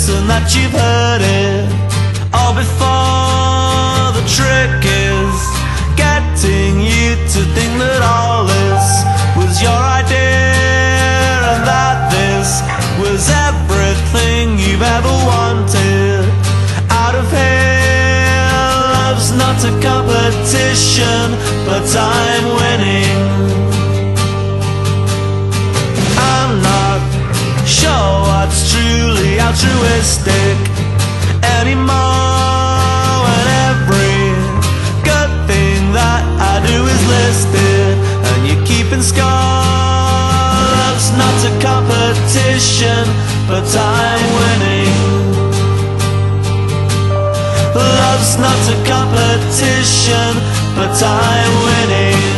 listen that you've heard it all before. The trick is getting you to think that all this was your idea, and that this was everything you've ever wanted out of here. Love's not a competition, but I'm winning. I'm not sure what's truly altruistic anymore, when every good thing that I do is listed and you're keeping score. Love's not a competition, but I'm winning. Love's not a competition, but I'm winning.